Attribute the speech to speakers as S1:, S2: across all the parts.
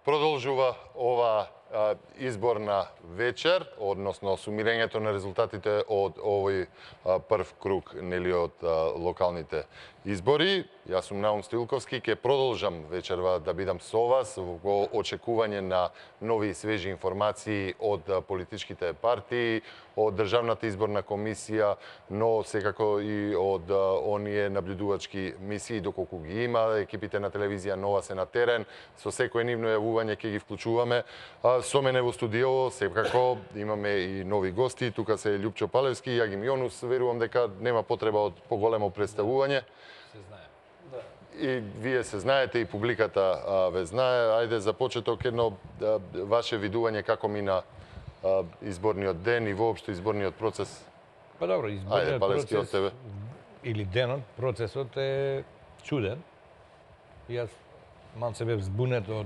S1: Продолжува ова изборна вечер, односно сумирањето на резултатите од овој прв круг нели од локалните избори. Јас сум Наум Стилковски, ќе продолжам вечерва да бидам со вас во очекување на нови и свежи информации од политичките партии, од Државната изборна комисија, но секако и од оние наблюдувачки мисии, доколку ги има. Екипите на телевизија Нова се на терен, со секој нивно јавување ќе ги вклучуваме. Со мене во студио секако имаме и нови гости. Тука се Љупчо Палевски, Јагим Јонус. Верувам дека нема потреба од поголемо представување.
S2: Се знае.
S1: И вие се знаете, и публиката ве знае. Ајде за почеток едно ваше видување како мина изборниот ден и воопшто изборниот процес.
S2: Па добро, изборниот
S1: Палевски, од тебе.
S2: или денот, процесот е чуден. Јас малце бев збунет од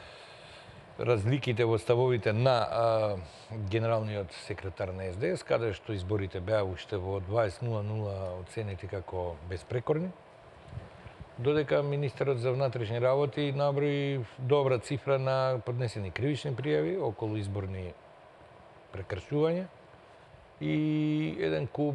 S2: разликите во ставовите на генералниот секретар на СДС, каде што изборите беа уште во 20:00 оценети како безпрекорни, додека министерот за внатрешни работи наброи добра цифра на поднесени кривични пријави околу изборни прекршувања и еден куп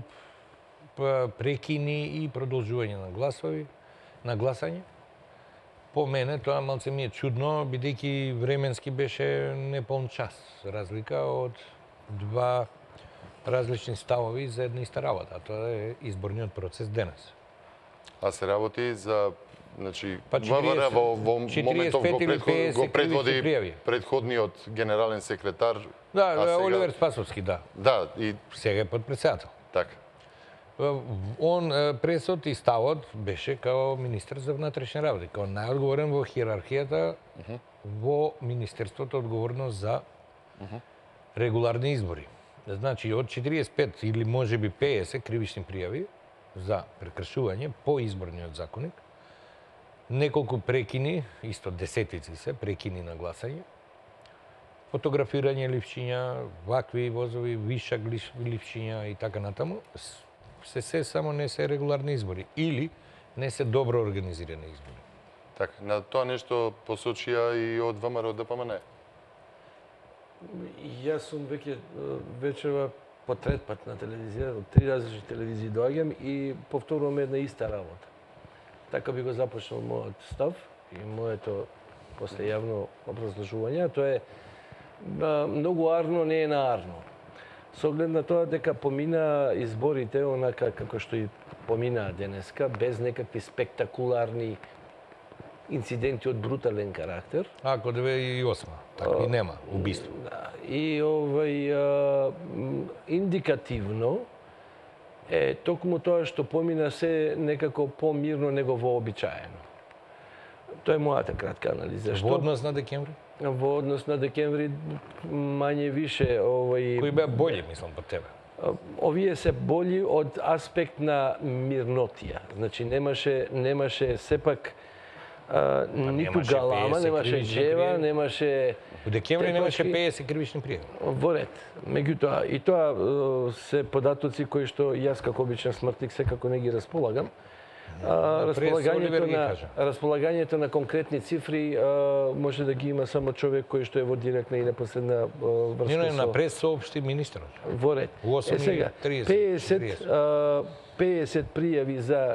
S2: прекини и продолжување на гласање. По мене тоа малце ми е чудно, бидејќи временски беше неполн час разлика од два различни ставови за една иста работа, а тоа е изборниот процес денес.
S1: А се работи за, значи,
S2: Па
S1: МВР во моментов
S2: 45 или 50
S1: го предводи
S2: пријави.
S1: предходниот генерален секретар.
S2: Да, Оливер Спасовски, да.
S1: Да, и
S2: Сега е подпредседател.
S1: така.
S2: Он пресот и ставот беше као министер за внатрешни работи, као најодговорен во хиерархијата во министерството одговорно за регуларни избори. Значи од 45 или можеби 50 кривични пријави за прекршување по изборниот законник, неколку прекини, исто десетици се прекини на гласање, фотографирање ливчиња, вакви возови, вишак ливчиња и така натаму, се само не се регуларни избори или не се добро организирани избори.
S1: Така, на тоа нешто посочија и од ВМРО ДПМН.
S3: Јас сум веќе вечерва по трет пат на телевизија, од 3 различни телевизии доаѓам и повторувам една иста работа. Така би го започнал мојот став и моето после јавно образложување, тоа е многу арно не е наарно. Со оглед на тоа дека помина изборите онака како што и поминаа денеска, без некакви спектакуларни инциденти од брутален карактер.
S2: Ако 2008, такви нема, убиство.
S3: И индикативно е токму тоа што помина се некако помирно него вообичаено. Тоа е мојата кратка анализа.
S2: Во однос на декември?
S3: Во однос на декември мање више
S2: Кои беа болji, мислам, по тебе?
S3: Овие се болji од аспект на мирнотија. Значи немаше сепак ниту галама, немаше джева, немаше...
S2: Во декември немаше 50 кривични пријави.
S3: Во ред. Меѓутоа, и тоа се податоци кои што јас како обичен смртник секако не ги располагам. Располагањето на конкретни цифри може да ги има само човек кој што е во директна и непосредна врска со...
S2: Не, на прес соопшти министерот.
S3: Во ред. Сега, 50 пријави за...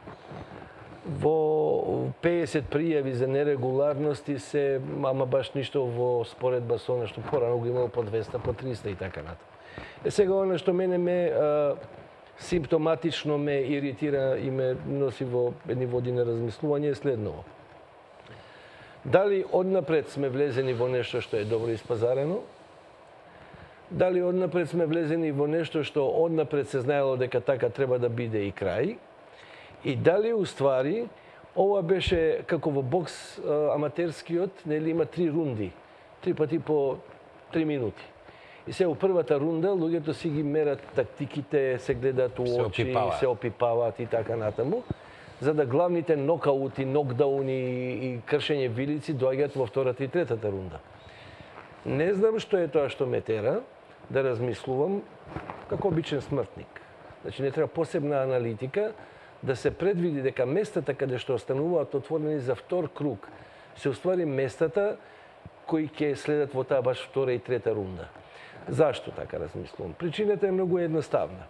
S3: Во 50 пријави за нерегуларности се, ама баш ништо во споредба со она што порано го имало по 200, по 300 и така натаму. Сега она што мене ме симптоматично ме иритира и ме носи во едни води на размислување е следново. Дали однапред сме влезени во нешто што е добро испазарено? Дали однапред сме влезени во нешто што однапред се знаело дека така треба да биде и крај? И дали уствари ова беше како во бокс аматерскиот, нели има 3 рунди, 3 пати по 3 минути. И се во првата рунда луѓето си ги мерат тактиките, се гледаат у очи, се опипаваат и така натаму, за да главните нокаути, нокдауни и кршење вилици доаѓаат во втората и третата рунда. Не знам што е тоа што ме тера да размислувам како обичен смртник. Значи не треба посебна аналитика да се предвиди дека местата каде што остануваат отворени за втор круг се уствари местата кои ќе следат во таа баш втора и трета рунда. Зашто така размислувам? Причината е многу едноставна.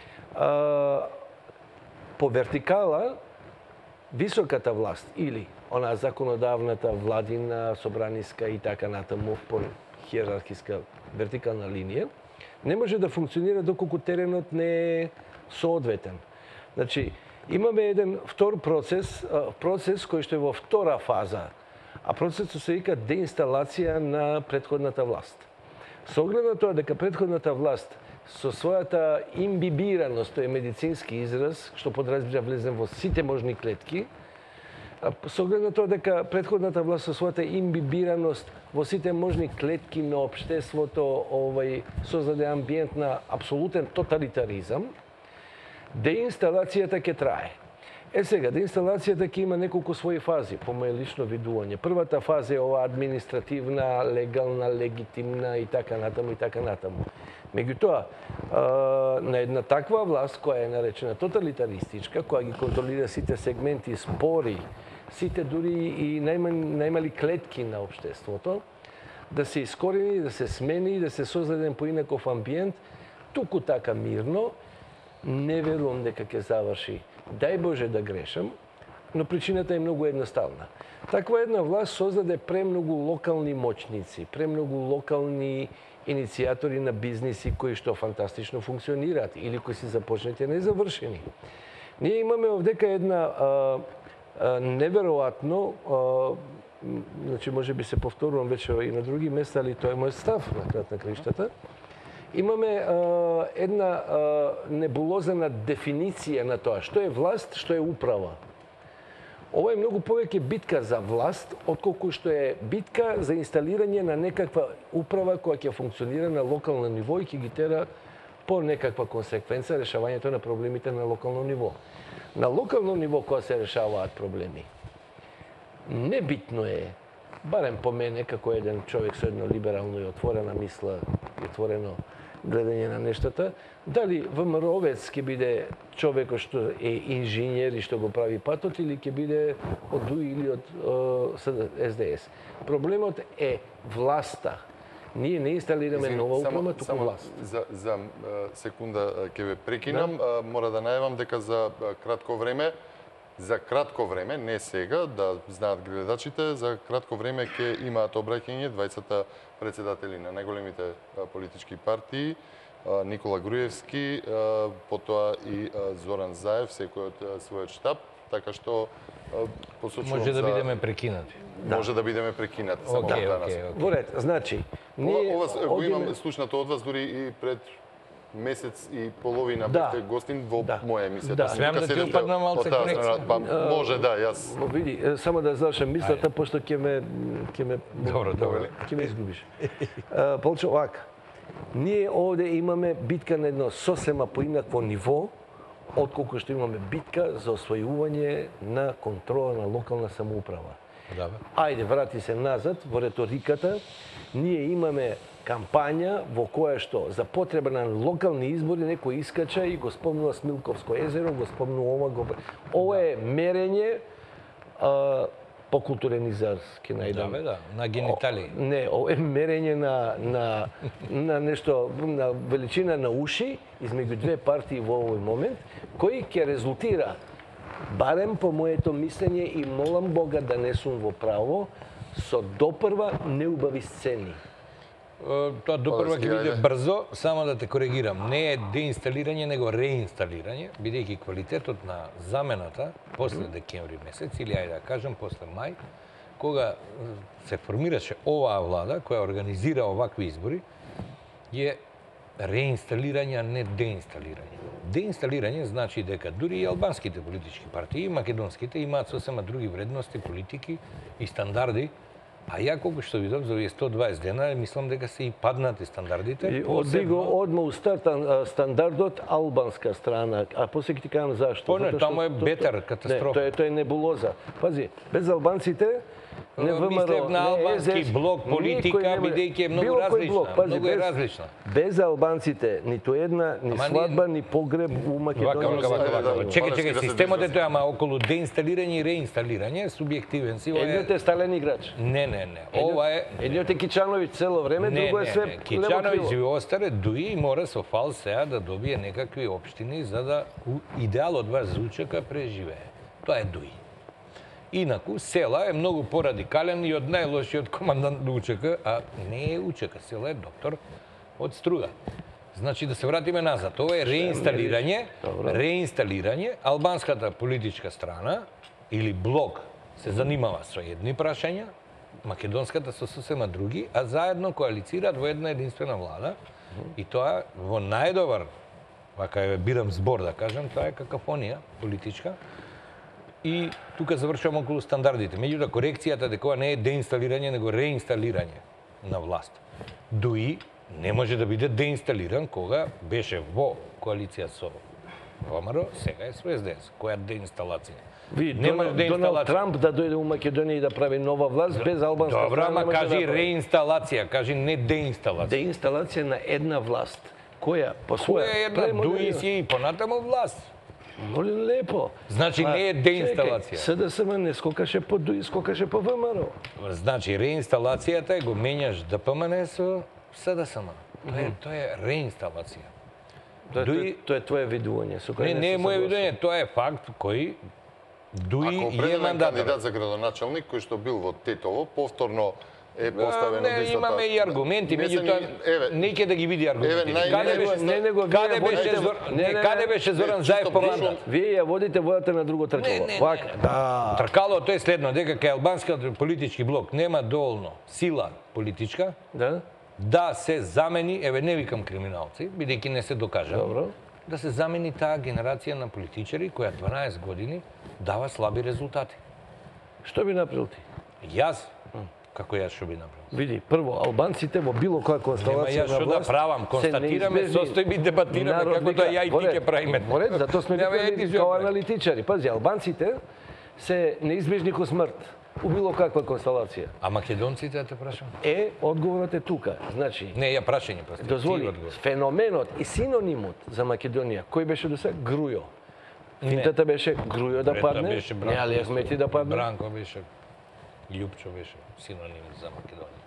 S3: По вертикала, високата власт или она законодавната, владина, собраниска и така натаму по хиерархиска вертикална линија, не може да функционира доколку теренот не е соодветен. Значи, имаме еден втор процес кој што е во втора фаза, а процесот се вика деинсталација на претходната власт. Со оглед на тоа дека претходната власт со својата имбибираност, тој е медицински израз, што подразбира влезен во сите можни клетки, со оглед на тоа дека претходната власт со својата имбибираност во сите можни клетки на општеството создаде амбиент на апсолутен тоталитаризам, деинсталацијата ќе трае. Сега, деинсталацијата ќе има неколку своји фази, по моје лично видување. Првата фаза е ова административна, легална, легитимна и така натаму и така натаму. Меѓутоа, на една таква власт, која е наречена тоталитаристичка, која ги контролира сите сегменти, спори, сите дури и најмали клетки на општеството, да се искорени, да се смени, да се создаде поинаков амбиент, туку така мирно, не верувам дека ќе заврши. Дај Боже да грешам, но причината е многу едноставна. Таква една власт создаде премногу локални моќници, премногу локални иницијатори на бизниси кои што фантастично функционираат или кои се започнати и незавршени. Ние имаме овдека една неверојатно, значи може би се повторувам веќе и на други места, али тоа е мој став на крат на краиштата. Имаме една небулозна дефиниција на тоа што е власт, што е управа. Ова е многу повеќе битка за власт, отколку што е битка за инсталирање на некаква управа која ќе функционира на локално ниво и ќе ги тера по некаква консеквенца решавањето на проблемите на локално ниво. На локално ниво кога се решаваат проблеми, небитно е, барем по мене, како еден човек со една либерално и отворена мисла и отворено гледање на нештата, дали ВМРО-вец ќе биде човекот што е инженер и што го прави патот или ќе биде од ДУИ или од СДС. Проблемот е власта. Ние не инсталираме нова управа, туку власт.
S1: За секунда ќе ве прекинам. Мора да најавам дека за кратко време, не сега, да знаат гледачите, за кратко време ќе имаат обраќање двајцата председатели на најголемите политички партии, Никола Груевски, потоа и Зоран Заев, секој од својот штаб, така што посочувам
S2: може да бидеме прекинати.
S1: Може да бидеме прекинати само данас.
S3: Во ред, значи,
S1: ова го имам слушнато од вас дури и пред месец и половина бевте гостин во моја емисија.
S2: Смеам да ти опадна малце конекција.
S1: Може, да, јас.
S3: Види, само да завршам мислата, пошто ќе ме изгубиш. Полчо, вака. Ние овде имаме битка на едно сосема поинакво ниво, отколку што имаме битка за освојување на контрола на локална самоуправа. Ајде, врати се назад во реториката. Ние имаме кампања во која што за потреба на локални избори некој искача и го спомнува Смилковско езеро, го спомнува ова е мерење по културен израз ќе најдам.
S2: На генитали.
S3: Не, ова е мерење на нешто, на величина на уши измеѓу две партии во овој момент, кој ќе резултира, барем по моето мислење и молам Бога да не сум во право, со допрва неубави сцени.
S2: Тоа допрва ќе биде брзо, само да те коригирам. Не е деинсталирање, него реинсталирање, бидејќи квалитетот на замената после декември месец, или ајде да кажем после мај, кога се формираше оваа влада, која организира овакви избори, е реинсталирање, а не деинсталирање. Деинсталирање значи дека дури и албанските политички партии, и македонските, имаат сосема други вредности, политики и стандарди. А ја колку што видов за овие 120 дена, мислам дека се и паднати стандардите.
S3: И одиго одма устартан стандардот албанска страна, а после ќе ти кажам зашто.
S2: Таму е бетер, катастрофа.
S3: Не, тоа е небулоза. Пази, без албанците не ВМРО,
S2: мислев на
S3: не
S2: албански
S3: СДС,
S2: блок
S3: никој
S2: политика,
S3: не може-
S2: бидејќи е
S3: било
S2: многу
S3: кој
S2: различна.
S3: блок, пази,
S2: Многу е
S3: без-
S2: различна.
S3: Без албанците, ниту една, ни
S2: Ама
S3: свадба, ни погреб у Македонија.
S2: Чекај,
S1: да се
S2: системот е
S1: движи.
S2: тој, ама околу деинсталирање и реинсталирање, субјективен си. ова
S3: Едниот е стален играч.
S2: Не. Ова е...
S3: Едниот е Кичановиќ цело време, друго е све
S2: Кичановиќ и остаре дуи и мора со фал сега да добие некакви општини за да идеалот ваш за УЧК преживее. Тоа е дуи. Инаку, Села е многу порадикален и од најлошиот командант на УЧК, а не е УЧК, Села е доктор од Струга. Значи да се вратиме назад. Ова е реинсталирање, албанската политичка страна или блок се занимава со едни прашања, македонската со сосема други, а заедно коалицираат во една единствена влада и тоа во најдобар, вака ја бирам збор да кажам, тоа е какафонија политичка. И тука завршувам околу стандардите. Меѓутоа, корекцијата дека ова не е деинсталирање, него реинсталирање на власт. Дуи не може да биде деинсталиран кога беше во коалиција со ВМРО, сега е со СДС. Која деинсталација? Нема
S3: Доналд Трамп да дојде у Македонија и да прави нова власт без албанска
S2: Добро,
S3: страна.
S2: ама кажи реинсталација, кажи не деинсталација.
S3: Деинсталација на една власт, која по
S2: Која
S3: своја
S2: е една дуи си и понатаму власт.
S3: Молим лепо.
S2: Значи не е деинсталација.
S3: СДСМ не скокаше по дуи, скокаше по ВМРО.
S2: Значи реинсталацијата е го менјаш ДПМН со СДСМ. Тоа е реинсталација.
S3: Тоа е твое видување. Со кој
S2: Не е моје видење, тоа е факт кој дуи
S1: Ако
S2: и е
S1: определен
S2: мандатар.
S1: кандидат за градоначелник кој што бил во Тетово, повторно е поставен од
S2: Не,
S1: листата.
S2: имаме и аргументи,
S1: Не се
S2: меѓутоа
S1: еве,
S2: не ќе да ги види аргументи.
S1: Еве,
S2: Каде беше Зоран Заев по мандат?
S3: Вие ја водите водата на друго тркало. Вака. Да.
S2: Тркалото е следно, дека кај албанскиот политички блок нема доволно сила политичка
S3: Да.
S2: да се замени, еве не викам криминалци, бидејќи не се докажа.
S3: Добро.
S2: Да се замени таа генерација на политичари која 12 години дава слаби резултати.
S3: Што би направил ти?
S2: Јас, како јас што би направил?
S3: Види, прво, албанците во било која
S2: Нема
S3: констелација
S2: јас
S3: на
S2: што да
S3: власт
S2: правам, констатираме, состојби, дебатираме како да ја и ти ќе правиме.
S3: Поред, затоа сме
S2: Нема
S3: викали
S2: ети
S3: као
S2: жопе.
S3: аналитичари. Пази, албанците се неизбежни ко смрт у било каква констелација.
S2: А македонците, да те прашам?
S3: Одговорот е тука. Значи,
S2: Не, ја прашање просто.
S3: дозволи, феноменот и синонимот за Македонија, кој беше до сега? Грујо. Финтата беше Грујо да падне, не Али Ахмети да падне.
S2: Бранко беше, Љупчо беше синоним за Македонија.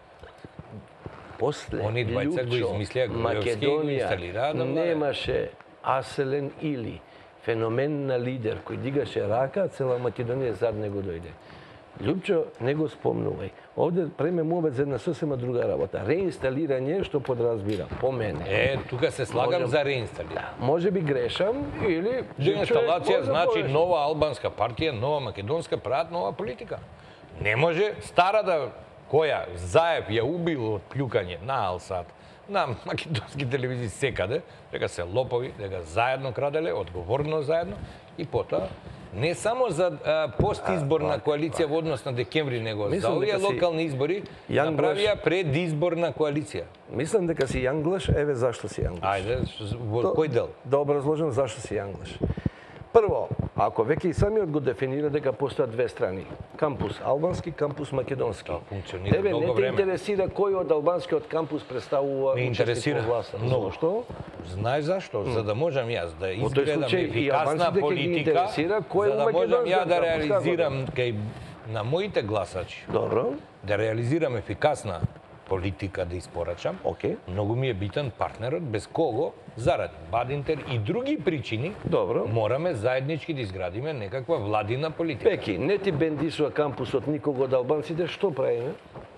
S3: После
S2: Они двајца го измислија Грујовски и го инсталираа да владе.
S3: немаше аселен или феномен на лидер кој дигаше рака, цела Македонија зад него дојде. Љупчо, не го спомнувај. Овде преме мовет за една сосема друга работа. Реинсталирање, што подразбира, по мене.
S2: Тука се слагам
S3: Можем-
S2: за реинсталирање.
S3: Може би грешам или...
S2: Деинсталација
S3: човек може
S2: значи
S3: погреши.
S2: нова албанска партија, нова македонска, прават нова политика. Не може стара да која Заев ја убил од плюкање на Алсат, на македонски телевизии секаде, дека се лопови, дека заедно краделе, одговорно заедно и потоа не само за постизборна коалиција во однос на декември, него за
S3: Мислам
S2: овие
S3: дека си
S2: локални избори
S3: Јан
S2: направија предизборна коалиција.
S3: Мислам дека си јанглаш, еве зашто си јанглаш.
S2: Ајде, во кој дел?
S3: Да образложам зашто си јанглаш. Прво, ако веќе и самиот го дефинира дека постојат две страни, кампус албански, кампус македонски.
S2: Тоа функционира
S3: Тебе
S2: долго
S3: не те
S2: време.
S3: интересира кој од албанскиот кампус представува
S2: Ме интересира
S3: власта.
S2: многу.
S3: Зошто?
S2: Знаеш зашто? За да можам јас да
S3: Во тој
S2: изгледам
S3: случај и
S2: ефикасна
S3: албанците ќе ги
S2: политика,
S3: интересира кој е
S2: за да
S3: у
S2: можам ја
S3: македонскиот
S2: да
S3: кампус, како
S2: реализирам кај на моите гласачи,
S3: Добро,
S2: да реализирам ефикасна политика да испорачам.
S3: окей.
S2: Многу ми е битен партнерот без кого заради Бадинтер и други причини
S3: Добро.
S2: мораме заеднички да изградиме некаква владина политика.
S3: Пеки, не ти бендисува кампусот никого од албанците, што правиме?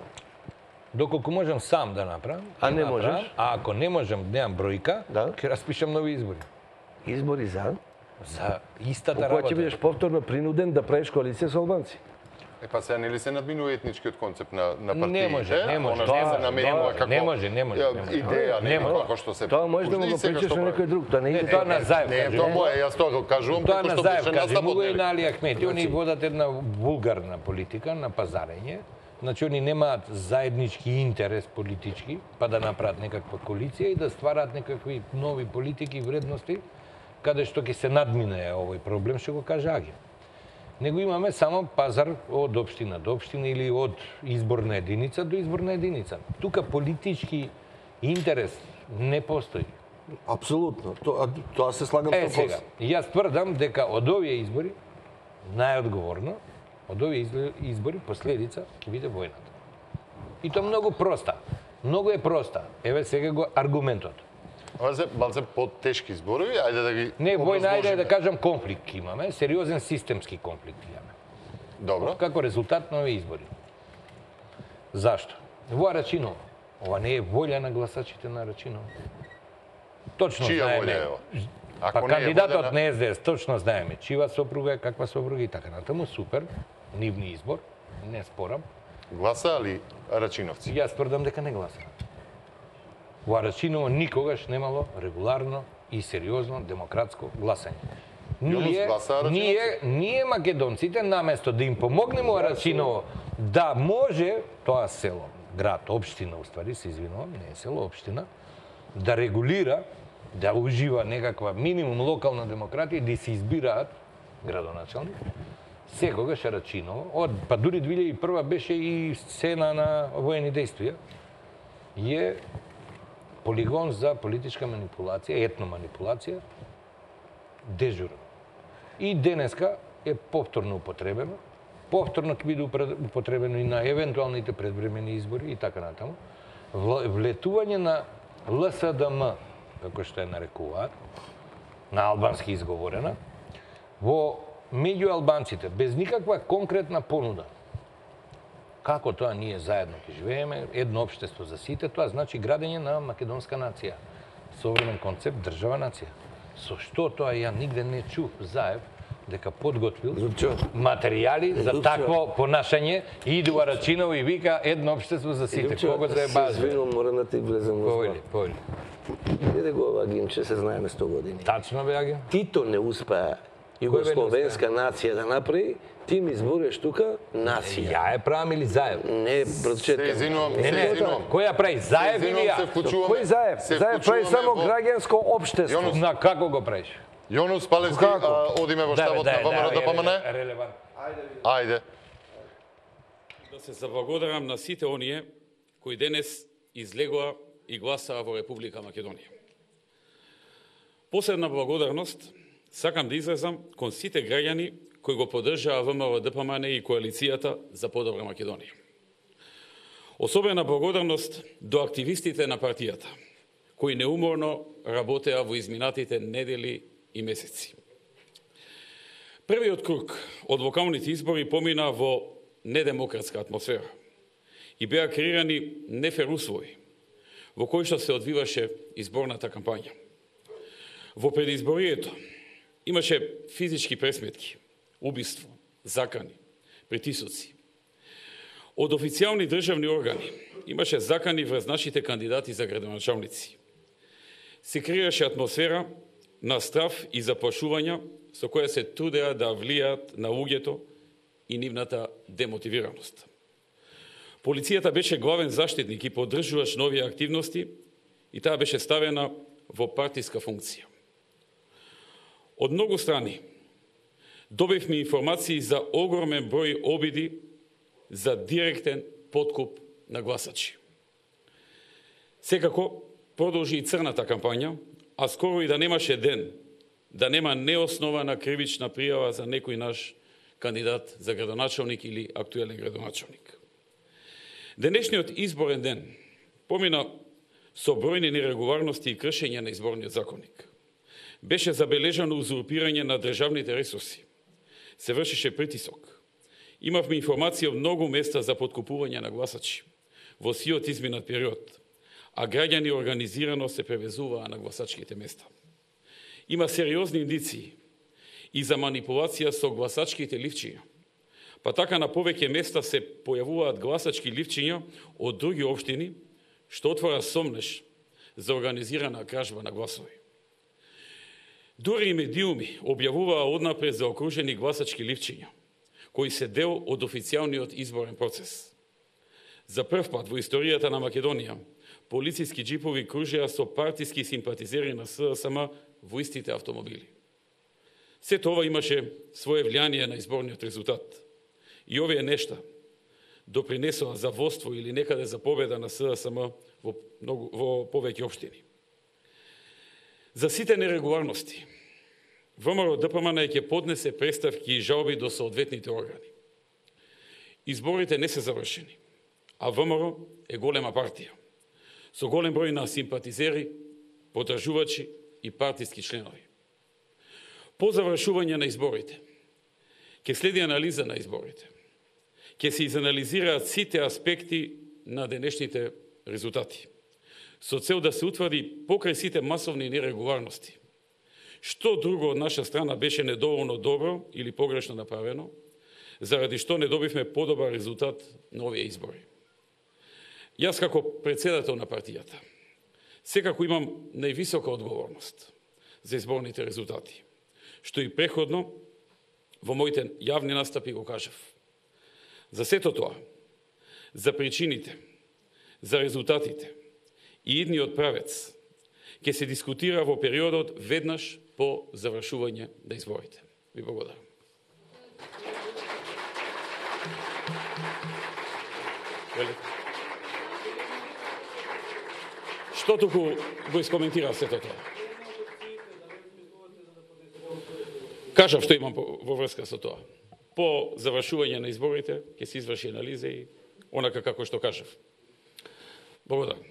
S2: Доколку можам сам да направам,
S3: А
S2: ќе
S3: не
S2: направам,
S3: можеш?
S2: а ако не можам, немам бројка,
S3: Да.
S2: ќе распишам нови избори.
S3: Избори за?
S2: За истата
S3: Кога ќе
S2: работа.
S3: бидеш повторно принуден да правиш коалиција со албанци?
S1: Па сега нели се надминува етничкиот концепт на партиите?
S2: Не може, не може,
S1: Она што
S2: не
S1: се
S2: може,
S1: наменува
S2: не
S1: како
S2: може, не може.
S1: идеја,
S2: Не
S1: не
S2: може.
S1: како што се
S3: Тоа може да му
S1: пушти
S3: го
S1: и сега
S3: причаш
S1: што
S3: на
S1: прави.
S3: некој друг, тоа не е
S2: Тоа на Заев
S1: Не,
S2: кажи.
S1: тоа мое, јас тоа го кажувам
S2: Тоа
S1: како
S2: на
S1: што
S2: Заев
S1: беше
S2: кажи,
S1: настапот.
S2: многу и
S1: нели?
S2: на Али Ахмети. Они водат една вулгарна политика на пазарење. Значи, они немаат заеднички интерес политички, па да направат некаква коалиција и да ствараат некакви нови политики и вредности, каде што ќе се надмине овој проблем, што го кажа Аги. него имаме само пазар од општина до општина или од изборна единица до изборна единица. Тука политички интерес не постои.
S3: Апсолутно. Тоа се слагам 100%.
S2: Сега, јас тврдам дека од овие избори, најодговорно, од овие избори последица ќе биде војната. И тоа многу проста. Многу е проста. Еве сега го аргументот.
S1: Ова се малце по-тешки зборови, ајде да ги
S2: Не, војна, ајде
S1: образложиме.
S2: да кажам конфликт имаме, сериозен системски конфликт имаме.
S1: Добро.
S2: Како резултат на овие избори. Зашто? Во Арачиново. Ова не е волја на гласачите на Арачиново. Точно
S1: Чија
S2: знаеме.
S1: волја е ова?
S2: Па
S1: Ако не е
S2: кандидатот
S1: волја
S2: на СДС, точно знаеме чива сопруга е, каква сопруга и така натаму. Супер, нивни избор, не спорам.
S1: гласа ли рачиновци?
S2: Јас тврдам дека не гласа. Во Арачиново никогаш немало регуларно и сериозно демократско гласање. Ние македонците, наместо да им помогнеме во Арачиново да може тоа село, град, општина, уствари, се извинувам, не е село, општина, да регулира, да ужива некаква минимум локална демократија, да се избираат градоначалник, секогаш Арачиново, па дури 2001 беше и сцена на воени действија, е полигон за политичка манипулација, етно манипулација, дежурно. И денеска е повторно употребено, повторно ќе биде употребено и на евентуалните предвремени избори и така натаму. Влетување на ЛСДМ, како што е нарекуваат, на албански изговорена, во меѓу албанците, без никаква конкретна понуда. Како тоа ние заедно ќе живееме, едно општество за сите, тоа значи градење на македонска нација. Современ концепт држава нација. Со што тоа ја нигде не чув Заев дека подготвил материјали за такво понашање и иде во Арачиново и вика едно општество за сите. Кого заебаш?
S3: Извинувам, морам да ти влезем во
S2: Повели, повели.
S3: Иде го ова Гинче, се знаеме 100 години.
S2: Тачно бе, Аги?
S3: Тито не успеа југословенска нација да направи, ти ми збориш тука нација.
S2: Ја е правам или Заев?
S3: Не,
S1: Се
S3: прочетам.
S1: извинувам,
S2: Не,
S1: се
S2: не,
S1: извинувам.
S2: кој ја прави? Заев или ја?
S1: Се вклучуваме.
S3: Кој Заев?
S1: се
S3: Заев прави
S1: вклучуваме
S3: само
S1: во-
S3: граѓанско општество.
S1: Јонус,
S2: На како го правиш?
S1: Јонус Палевски, одиме во штабот на ВМРО ДПМН.
S2: Релевантно.
S1: Ајде.
S4: Да се заблагодарам на сите оние кои денес излегоа и гласаа во Република Македонија. Посебна благодарност сакам да изразам кон сите граѓани кои го поддржаа ВМРО ДПМН и коалицијата за подобра Македонија. Особена благодарност до активистите на партијата, кои неуморно работеа во изминатите недели и месеци. Првиот круг од локалните избори помина во недемократска атмосфера и беа креирани нефер услови во кои што се одвиваше изборната кампања. Во предизборието имаше физички пресметки, убиство, закани, притисоци. Од официјални државни органи имаше закани врз нашите кандидати за градоначалници. Се креираше атмосфера на страв и заплашувања со која се трудеа да влијаат на луѓето и нивната демотивираност. Полицијата беше главен заштитник и поддржуваш нови активности и таа беше ставена во партиска функција. Од многу страни добивме информации за огромен број обиди за директен подкуп на гласачи. Секако продолжи и црната кампања, а скоро и да немаше ден да нема неоснована кривична пријава за некој наш кандидат за градоначалник или актуелен градоначалник. Денешниот изборен ден помина со бројни нерегуларности и кршење на изборниот законник. Беше забележано узурпирање на државните ресурси. Се вршише притисок. Имавме информација од многу места за подкупување на гласачи во сиот изминат период, а граѓани организирано се превезуваа на гласачките места. Има сериозни индиции и за манипулација со гласачките ливчиња, па така на повеќе места се појавуваат гласачки ливчиња од други општини, што отвора сомнеш за организирана кражба на гласови. Дури и медиуми објавуваа однапред за окружени гласачки ливчиња, кои се дел од официјалниот изборен процес. За прв пат во историјата на Македонија, полициски джипови кружеа со партиски симпатизери на СДСМ во истите автомобили. Сето ова имаше свое влијание на изборниот резултат. И овие нешта допринесоа за водство или некаде за победа на СДСМ во повеќе општини. За сите нерегуларности, ВМРО ДПМН ќе поднесе представки и жалби до соодветните органи. Изборите не се завршени, а ВМРО е голема партија, со голем број на симпатизери, подржувачи и партиски членови. По завршување на изборите, ќе следи анализа на изборите, ќе се изанализираат сите аспекти на денешните резултати, со цел да се утврди покрај сите масовни нерегуларности. Што друго од наша страна беше недоволно добро или погрешно направено, заради што не добивме подобар резултат на овие избори. Јас како председател на партијата, секако имам највисока одговорност за изборните резултати, што и преходно во моите јавни настапи го кажав. За сето тоа, за причините, за резултатите и идниот правец ќе се дискутира во периодот веднаш по завршување на изборите. Ви благодарам. Што туку го искоментирав сето тоа? Кажав што имам во врска со тоа. По завршување на изборите ќе се изврши анализа и онака како што кажав. Благодарам.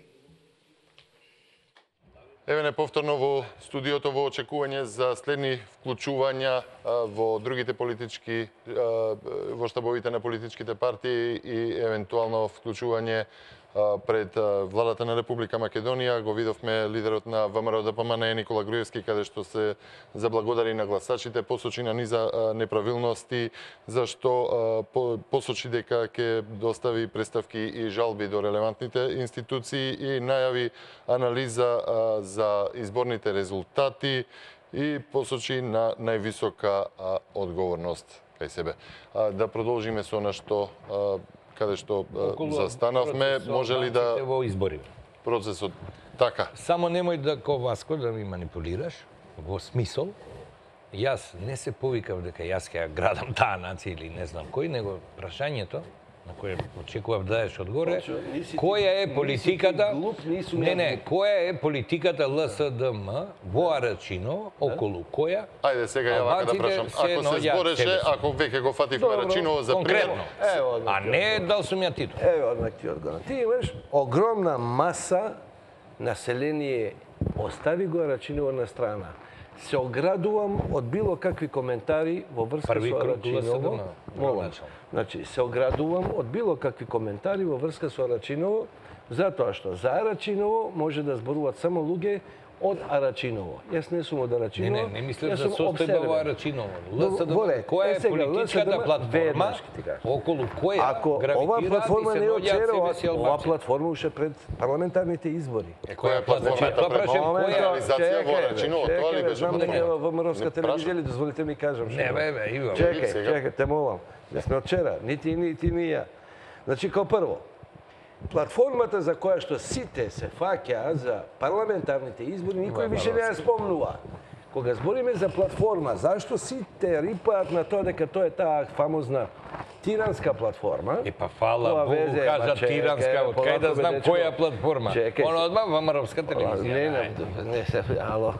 S1: Еве не повторно во студиото во очекување за следни вклучувања во другите политички, во штабовите на политичките партии и евентуално вклучување пред владата на Република Македонија. Го видовме лидерот на ВМРО ДПМН Никола Груевски, каде што се заблагодари на гласачите, посочи на низа неправилности, зашто посочи дека ќе достави представки и жалби до релевантните институции и најави анализа за изборните резултати и посочи на највисока одговорност кај себе. Да продолжиме со она што каде што застанавме, може ли да
S2: во избори.
S1: Процесот така.
S2: Само немој да Васко да ми манипулираш во смисол. Јас не се повикав дека јас ќе градам таа нација или не знам кој, него прашањето на кое очекував да дадеш одгоре, која е политиката, која е политиката ЛСДМ во Арачиново, околу која?
S1: Ајде сега ја вака да прашам. Ако се збореше, ако веќе го фативме Арачиново за пример,
S2: а не дал сум ја титул.
S3: Ево одмак ти одговор. Ти имаш огромна маса население, остави го Арачиново на страна. Се оградувам од било какви коментари во врска со Арачиново. Значи, се оградувам од било какви коментари во врска со Арачиново, затоа што за Арачиново може да зборуваат само луѓе од Арачиново. Јас не сум од Арачиново.
S2: Не мислев за состојба во Арачиново. Која е политичката платформа околу која
S3: ако ова платформа не очерува, ова платформа уше пред парламентарните избори.
S1: Која е платформата пред реализација во Арачиново? Тоа ли беше
S3: знам дека е во ВМРО-ска телевизија, ли дозволите ми кажам што.
S2: Не, бе, Иво.
S3: Чекај, те молам. Не сме од вчера, нити ја. Значи, као прво, платформата за која што сите се фаќаа за парламентарните избори, никој више не ја спомнува. Кога збориме за платформа, зашто сите рипаат на тоа дека тоа е таа фамозна тиранска платформа?
S2: Па фала Богу, кажа тиранска, од кај да знам која платформа? Она одма ВМРО-ска телевизија.
S3: Не, ало,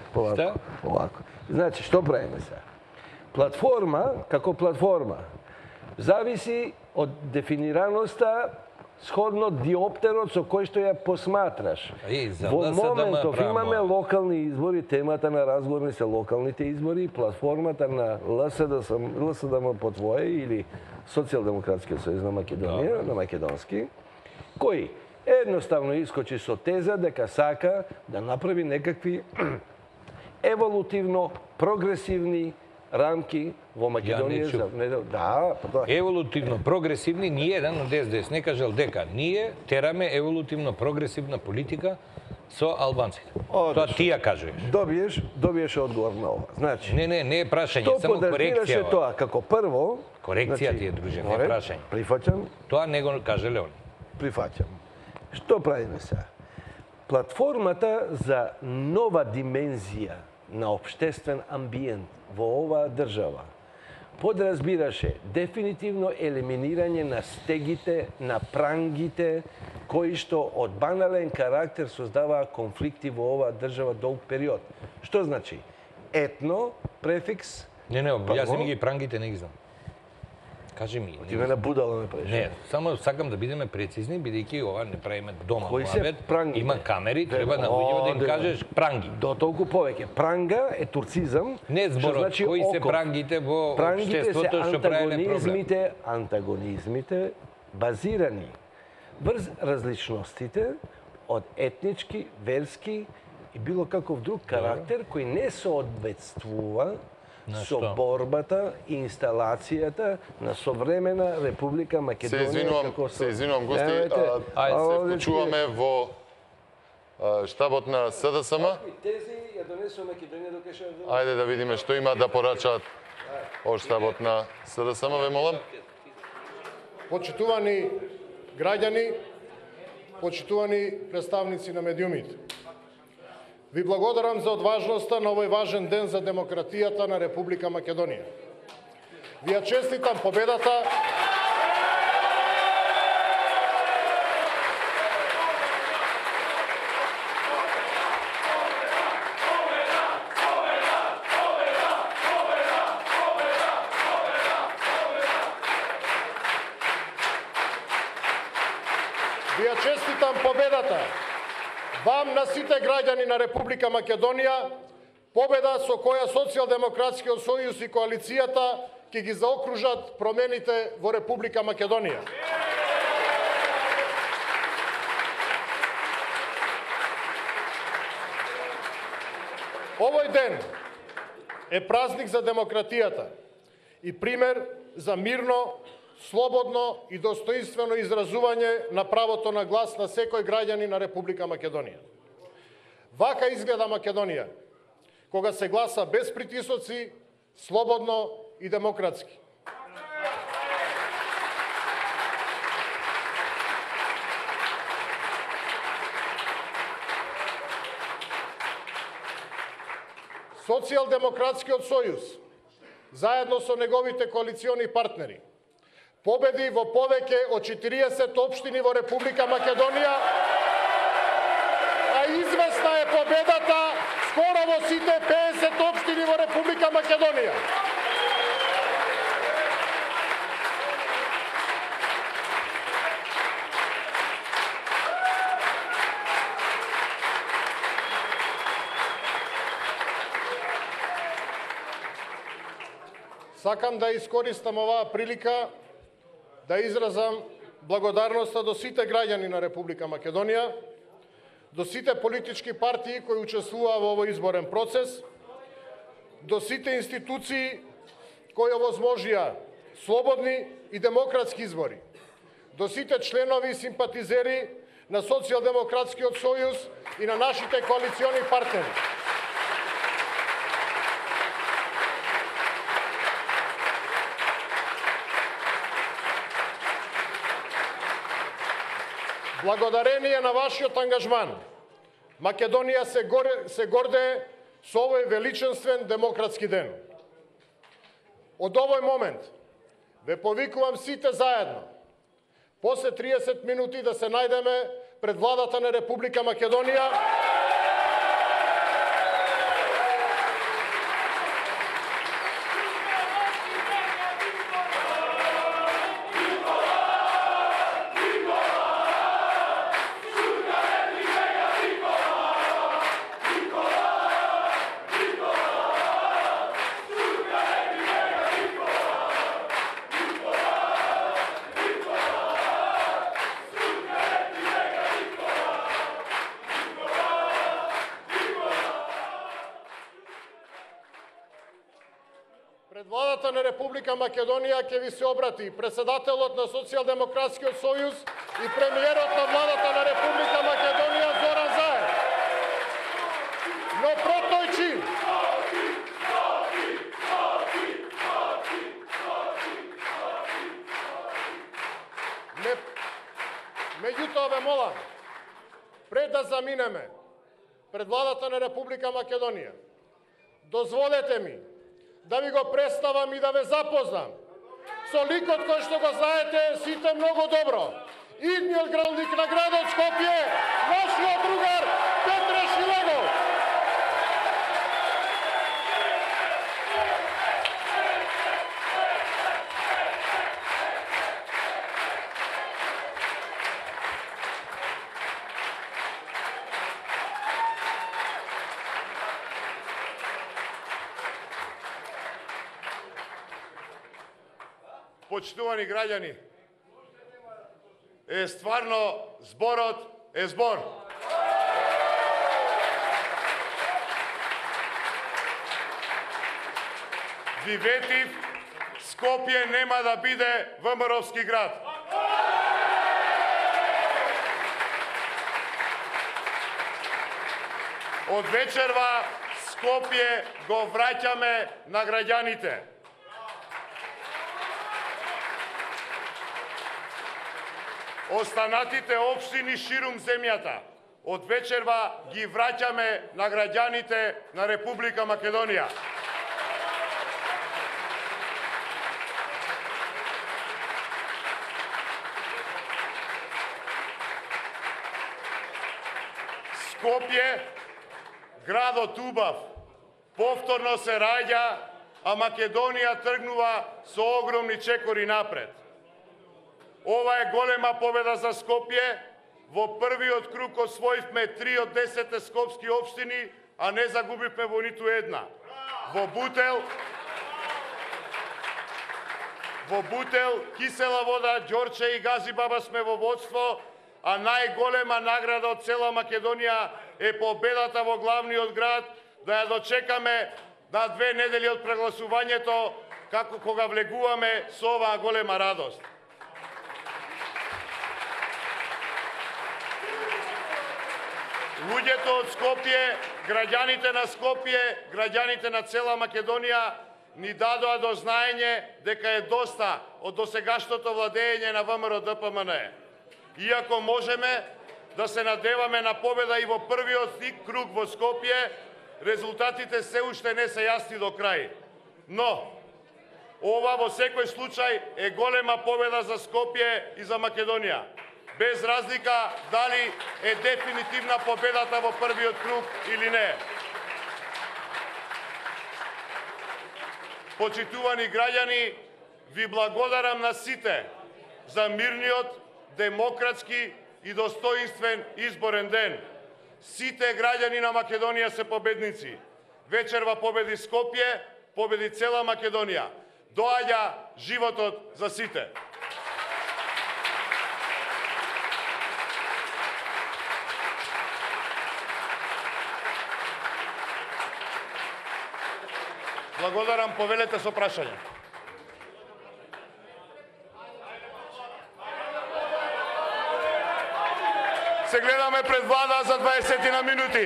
S3: полако. Значи, што правиме сега? Платформа, како платформа, зависи од дефинираноста сходно диоптерот со кој што ја посматраш. Во моментов имаме локални избори, темата на разговор се локалните избори, платформата на ЛСДМ по твое или Социјалдемократскиот сојуз на Македонија, на македонски, кој едноставно искочи со теза дека сака да направи некакви еволутивно прогресивни рамки во Македонија. Да,
S2: еволутивно прогресивни, ни еден од СДС не кажал дека ние тераме еволутивно прогресивна политика со албанците. Тоа ти ја кажеш.
S3: Добиеш одговор на ова. Значи,
S2: не е прашање, само корекција.
S3: Тоа како прво,
S2: корекција ти е друже, не прашање.
S3: Прифаќам.
S2: Тоа не го кажеле он.
S3: Прифаќам. Што правиме сега? Платформата за нова димензија на општествен амбиент во оваа држава подразбираше дефинитивно елиминирање на стегите, на прангите, кои што од банален карактер создаваа конфликти во оваа држава долг период. Што значи? Етно, префикс...
S2: Не, јас ми ги прангите не ги знам. Кажи ми.
S3: Ти ме на будало ме преш.
S2: Не, само сакам да бидеме прецизни, бидејќи ова не правиме дома
S3: Кои
S2: во
S3: се
S2: Авет.
S3: прангите?
S2: Има камери, треба на луѓето да им кажеш пранги.
S3: До толку повеќе. Пранга е турцизам.
S2: Не зборот,
S3: значи
S2: кои се
S3: оков.
S2: прангите во
S3: Прангите се
S2: општеството што правеле проблем.
S3: антагонизмите базирани врз различностите од етнички, верски и било каков друг карактер кој не соодветствува со борбата и инсталацијата на современа Република Македонија.
S1: Се извинувам, гости, се почуваме во штабот на СДСМ.
S3: Тези ја донесува Македонија до кај
S1: Ајде да видиме што има да порачаат од штабот на СДСМ, ве молам.
S5: Почитувани граѓани, почитувани представници на медиумите. Ви благодарам за одважноста на овој важен ден за демократијата на Република Македонија. Ви ја честитам победата вам на сите граѓани на Република Македонија, победа со која Социјалдемократскиот сојуз и коалицијата ќе ги заокружат промените во Република Македонија. Овој ден е празник за демократијата и пример за мирно, слободно и достоинствено изразување на правото на глас на секој граѓанин на Република Македонија. Вака изгледа Македонија, кога се гласа без притисоци, слободно и демократски. Социјалдемократскиот сојуз, заедно со неговите коалициони партнери, победи во повеќе од 40 општини во Република Македонија, а известна е победата скоро во сите 50 општини во Република Македонија. Сакам да искористам оваа прилика да изразам благодарноста до сите граѓани на Република Македонија, до сите политички партии кои учествуваа во овој изборен процес, до сите институции кои овозможија слободни и демократски избори, до сите членови и симпатизери на Социјалдемократскиот сојуз и на нашите коалициони партнери. Благодарение на вашиот ангажман, Македонија се гордее со овој величествен демократски ден. Од овој момент ве повикувам сите заедно, после 30 минути да се најдеме пред владата на Република Македонија, владата на Република Македонија ќе ви се обрати председателот на Социјалдемократскиот сојуз и премиерот на владата на Република Македонија Зоран Заев. Но пред тој чин меѓутоа ве молам, пред да заминеме пред владата на Република Македонија, дозволете ми да ви го представам и да ве запознам со ликот кој што го знаете сите многу добро. Идниот градоначалник на градот Скопје, нашиот другар Петре Шилегов. Почитувани граѓани, стварно зборот е збор. Ви ветив, Скопје нема да биде ВМРО-вски град. Од вечерва Скопје го враќаме на граѓаните. Останатите општини ширум земјата од вечерва ги враќаме на граѓаните на Република Македонија. Скопје, градот убав, повторно се раѓа, а Македонија тргнува со огромни чекори напред. Ова е голема победа за Скопје. Во првиот круг освоивме 3 од 10 скопски општини, а не загубивме во ниту една. Во Бутел, Кисела вода, Ѓорче и Газибаба сме во водство, а најголема награда од цела Македонија е победата во главниот град, да ја дочекаме на 2 недели од прегласувањето, како кога влегуваме со оваа голема радост. Луѓето од Скопје, граѓаните на Скопје, граѓаните на цела Македонија ни дадоа до знаење дека е доста од досегашното владење на ВМРО-ДПМН. Иако можеме да се надеваме на победа и во првиот круг во Скопје, резултатите се уште не се јасни до крај. Но, ова во секој случај е голема победа за Скопје и за Македонија. Без разлика дали е дефинитивна победата во првиот круг или не. Почитувани граѓани, ви благодарам на сите за мирниот, демократски и достоинствен изборен ден. Сите граѓани на Македонија се победници. Вечерва победи Скопје, победи цела Македонија. Доаѓа животот за сите. Благодарам, повелете со прашање. Се гледаме пред влада за 20 минути.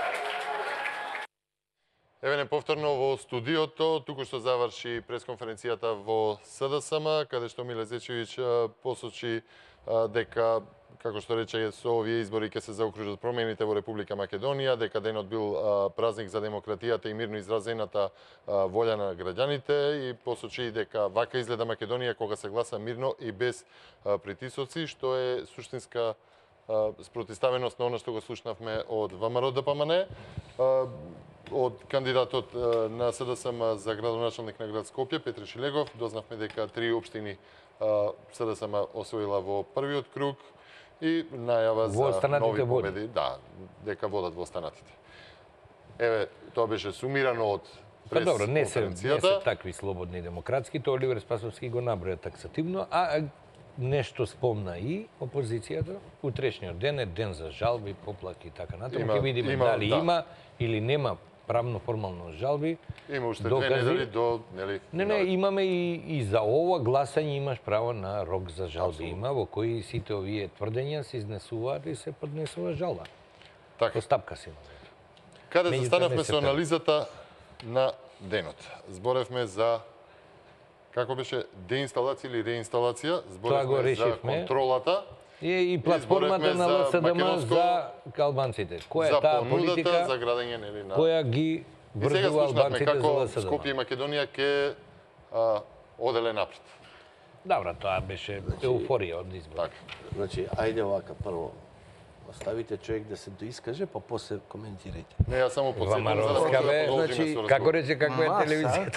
S1: Еве не повторно во студиото, туку што заврши пресконференцијата во СДСМ, каде што Миле Зечевиќ посочи дека, како што рече, со овие избори ќе се заокружат промените во Република Македонија, дека денот бил празник за демократијата и мирно изразената волја на граѓаните и посочи дека вака изгледа Македонија кога се гласа мирно и без притисоци, што е суштинска спротиставеност на она што го слушнавме од ВМРО-ДПМН. Од кандидатот на СДСМ за градоначалник на град Скопје, Петре Шилегов, дознавме дека 3 општини СДСМ освоила во првиот круг и најава за нови победи. Да, дека водат во останатите. Еве, тоа беше сумирано од прес
S2: добро, не се такви слободни и демократски, тоа Оливер Спасовски го наброја таксативно, а нешто спомна и опозицијата. Утрешниот ден е ден за жалби, поплаки и така натаму. Ќе видиме дали има или нема правно формално жалби.
S1: Има уште 2 недели до, нели?
S2: Не, имаме и за ова гласање имаш право на рок за жалби. Има во кои сите овие тврдења се изнесуваат и се поднесува жалба.
S1: Така.
S2: Постапка се има.
S1: Каде застанавме со анализата на денот? Зборевме за како беше деинсталација или реинсталација? Зборевме за контролата.
S2: И платформата на ЛСДМ за албанците. Која е таа политика
S1: за градење, нели, на...
S2: која ги
S1: И сега
S2: врзува
S1: слушнавме
S2: албанците
S1: како
S2: за ЛСД.
S1: Скопје и Македонија ќе оделе напред.
S2: Добро, тоа беше еуфорија од избор.
S1: Така.
S3: Значи, ајде овака прво. Оставите човек да се доискаже, па после коментирајте.
S1: Не, јас само подсетувам за да
S2: Вамаровска,
S1: можеме да
S2: бе,
S1: продолжиме
S3: значи,
S1: со разговор.
S2: Како рече, каква е телевизијата?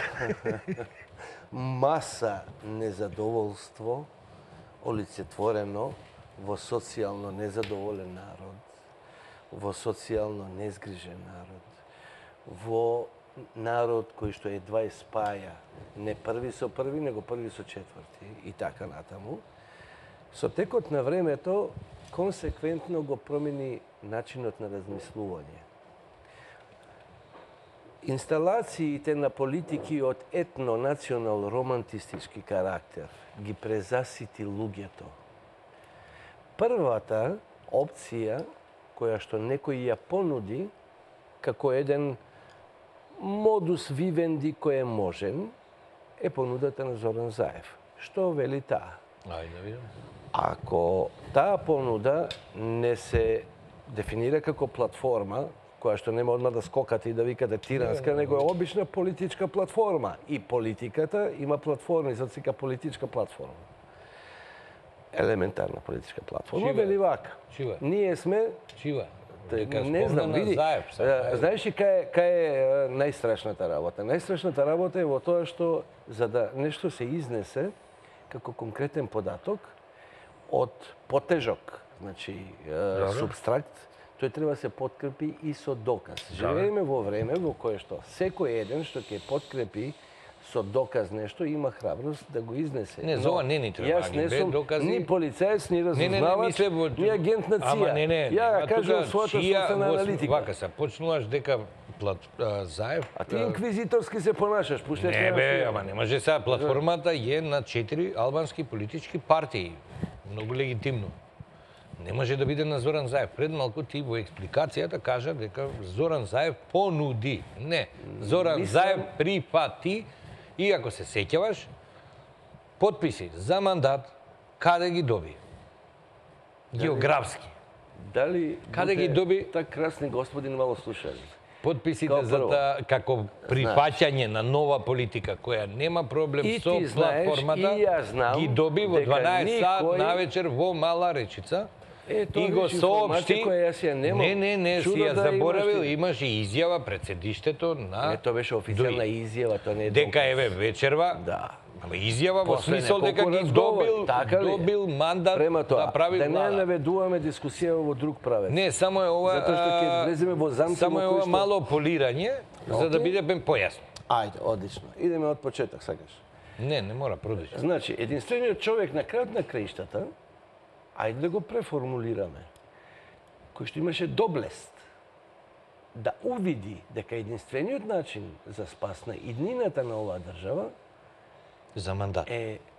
S3: Маса незадоволство олицетворено во социјално незадоволен народ, во социјално незгрижен народ, во народ кој што едва спаја не први со први, него први со четврти и така натаму. Со текот на времето консеквентно го промени начинот на размислување. Инсталациите на политики од етно-национал-романтистички карактер ги презасити луѓето. Првата опција која што некој ја понуди како еден модус вивенди кој е можен е понудата на Зоран Заев. Што вели таа?
S2: Ајде да видам.
S3: Ако таа понуда не се дефинира како платформа, која што нема одма да скокате и да викате тиранска, него е обична политичка платформа. И политиката има платформи, затоа се политичка платформа. Елементарна политичка платформа,
S2: Чива?
S3: вели вака.
S2: Чива?
S3: Ние сме
S2: Чива.
S3: не знам, види. Знаеш ли кај е најстрашната работа? Најстрашната работа е во тоа што за да нешто се изнесе како конкретен податок од потежок, значи субстракт, тој треба да се подкрепи и со доказ. Живееме во време во кое што секој еден што ќе подкрепи со доказ нешто има храброст да го изнесе.
S2: Не, за ова не ни треба,
S3: Јас не
S2: без
S3: сум
S2: докази.
S3: ни полицаец, ни разузнавач, ни агент на ЦИА.
S2: Ама не,
S3: Ја кажам својата собствена аналитика.
S2: Вака се почнуваш дека Заев...
S3: А ти инквизиторски се понашаш, пуштеш
S2: Не бе, ама не може сега. Платформата е на 4 албански политички партии. Многу легитимно. Не може да биде на Зоран Заев. Пред малку ти во експликацијата кажа дека Зоран Заев понуди. Не, Зоран Заев прифати и ако се сеќаваш, потписи за мандат, каде ги доби? Географски.
S3: Дали
S2: Каде ги доби?
S3: Так красни господин мало слушали.
S2: Потписите за таа како прифаќање на нова политика која нема проблем
S3: И
S2: со
S3: ти знаеш,
S2: платформата,
S3: и јас знам
S2: ги доби во
S3: дека
S2: 12 сат
S3: никој-
S2: навечер во Мала Речица.
S3: Тоа
S2: И го
S3: беше
S2: соопшти.
S3: информација која јас ја немам.
S2: Не, си
S3: Чудо
S2: ја
S3: да
S2: заборавил,
S3: имаш ти.
S2: имаше изјава пред седиштето на
S3: Не, тоа беше официјална
S2: Дуи.
S3: изјава, тоа не е
S2: дека
S3: доказ.
S2: еве вечерва.
S3: Да.
S2: Ама изјава во
S3: После
S2: смисол дека
S3: неколку
S2: ги
S3: разговори, така ли?
S2: добил мандат
S3: Према тоа,
S2: да прави
S3: да не
S2: влада.
S3: наведуваме дискусија во друг правец.
S2: Не, само е ова
S3: Затоа што ќе влеземе во замки
S2: само
S3: во
S2: е
S3: кои
S2: ова
S3: што-
S2: мало полирање за да
S3: Океј.
S2: биде појасно.
S3: Ајде, одлично. Идеме од почеток, сакаш.
S2: Не мора продолжи.
S3: Значи, единствениот човек на крајот на краиштата, ајде да го преформулираме, кој што имаше доблест да увиди дека единствениот начин за спас на иднината на оваа држава
S2: За мандат.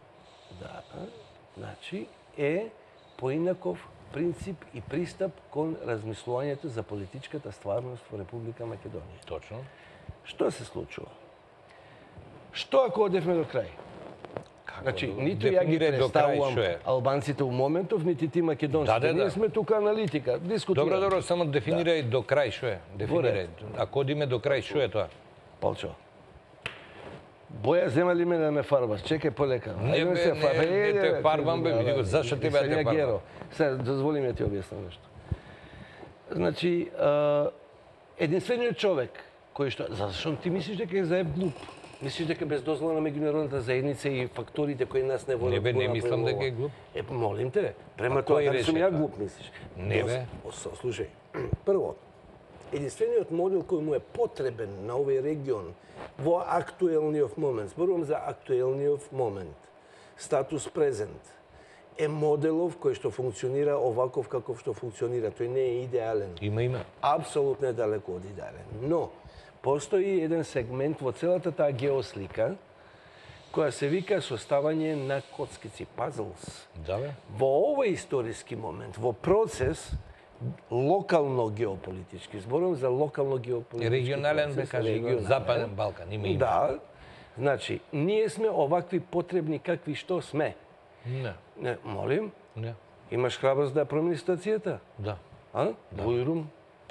S3: е поинаков принцип и пристап кон размислувањето за политичката стварност во Република Македонија.
S2: Точно.
S3: Што се случува? Што ако одевме до крај? Значи, ниту ја ги
S2: Дефинирај до крај
S3: представувам
S2: што е.
S3: албанците у моментов, нити ти македонците.
S2: Да.
S3: Ние сме тука аналитика, дискутираме.
S2: Добро, само дефинирај до крај што е. Дефинирај. Ако одиме до крај што е тоа?
S3: Полчо. Боја, зема ли ме да ме фарбаш? Чекај полека.
S2: Не,
S3: Ајде
S2: бе,
S3: се
S2: не,
S3: фарбаш.
S2: не те фарбам, бе, види го, зашто ти бе да те фарбам?
S3: Геро. Сега, дозволи ми да ти објаснам нешто. Значи, единствениот човек кој што... Зашто ти мислиш дека е Заев глуп? Мислиш дека без дозвола на меѓународната заедница и факторите кои нас не водат...
S2: Не бе, не
S3: го
S2: мислам
S3: направи
S2: дека е
S3: ова?
S2: глуп.
S3: Молим те, према
S2: А
S3: тоа,
S2: кој
S3: дали
S2: рече
S3: сум ја
S2: тоа?
S3: глуп, мислиш?
S2: Не, бе.
S3: Слушај, прво, единствениот модел кој му е потребен на овој регион во актуелниот момент, зборувам за актуелниот момент, статус презент, е моделов кој што функционира оваков каков што функционира. Тој не е идеален.
S2: Има.
S3: Апсолутно е далеко од идеален. Но, постои еден сегмент во целата таа геослика која се вика составање на коцкици, пазлс.
S2: Да, бе.
S3: Во овој историски момент, во процес локално геополитички, зборувам за локално геополитички
S2: Регионален, бе,
S3: процес,
S2: кажи,
S3: регионален.
S2: Западен Балкан, има.
S3: Да, значи, ние сме овакви потребни какви што сме.
S2: Не.
S3: Не, молим,
S2: Не.
S3: имаш храброст да ја промени ситуацијата?
S2: Да.
S3: А? Бујрум?
S2: Па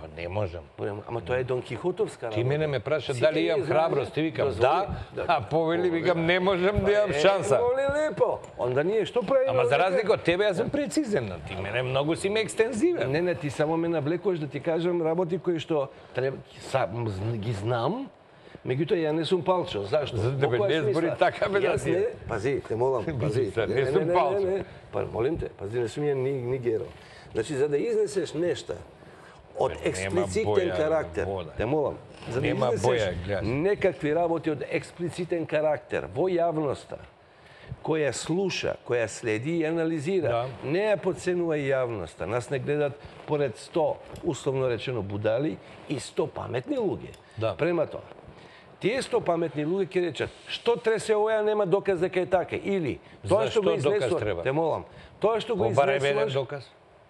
S2: Па не можам.
S3: Ама тоа е Дон Кихотовска работа.
S2: Ти мене ме праша
S3: Сите
S2: дали
S3: ги
S2: имам
S3: знаеме.
S2: храброст, ти викам
S3: Дозволи.
S2: да, а повели викам не можам да имам шанса.
S3: Моли лепо. Онда ние што правиме?
S2: Ама за разлика од тебе, јас сум прецизен, ти мене многу си ме екстензивен.
S3: Не, ти само ме навлекуваш да ти кажам работи кои што треба ги знам. Меѓутоа ја не сум Палчо. Зашто?
S2: За тебе не збори така бе да ти.
S3: Пази, те молам, пази.
S2: Не сум Палчо.
S3: Па молим те, пази, не сум ја ни геро. Значи за да изнесеш нешта од експлицитен карактер, те молам, за да
S2: Нема боја,
S3: изнесеш
S2: гледаш.
S3: некакви работи од експлицитен карактер во јавноста, која слуша, која следи и анализира, не ја подценува јавноста. Нас не гледат поред 100, условно речено, будали и 100 паметни луѓе. Према тоа, тие 100 паметни луѓе ќе речат, што тресе овоја нема доказ дека е така, или тоа што го изнесуваш, те молам, тоа што го
S2: изнесуваш... Побара еден доказ.